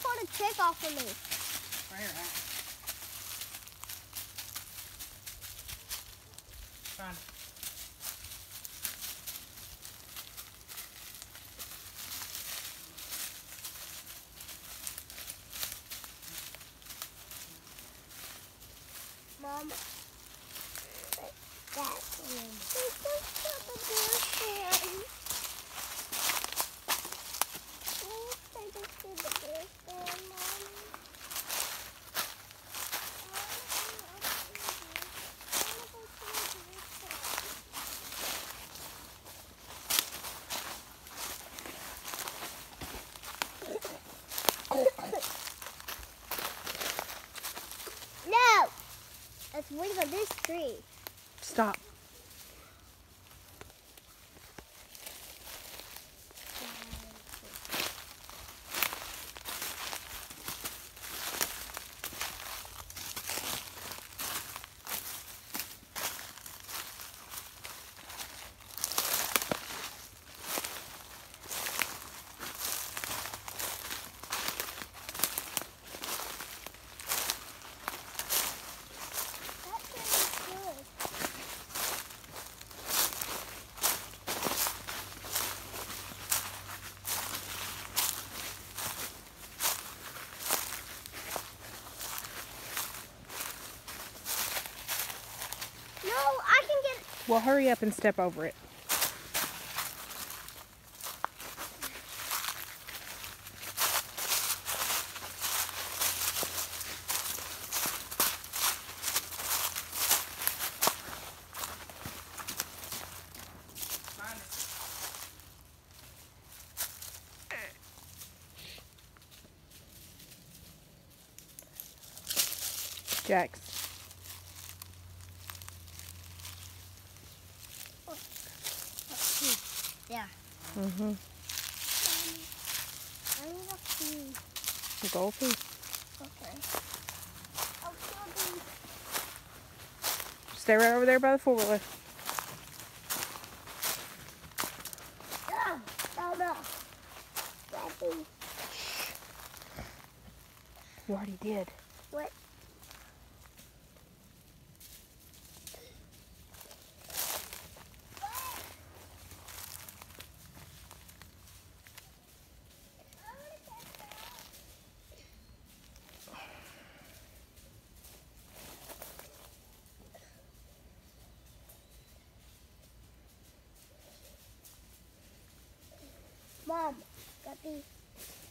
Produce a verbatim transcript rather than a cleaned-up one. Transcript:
pulled a trick off of me. Right here, huh? Find it. Mom, that's one. This is the bear stand. Please take us to the bear stand, Mommy. No! Let's wait on this tree. Stop. No, I can get. Well, hurry up and step over it. Jax. Yeah. Mm-hmm. I need a pee. Go pee. Okay. I'll kill these. Stay right over there by the four-wheeler. No, no, no. Daddy. You already did. What? Mom, got these.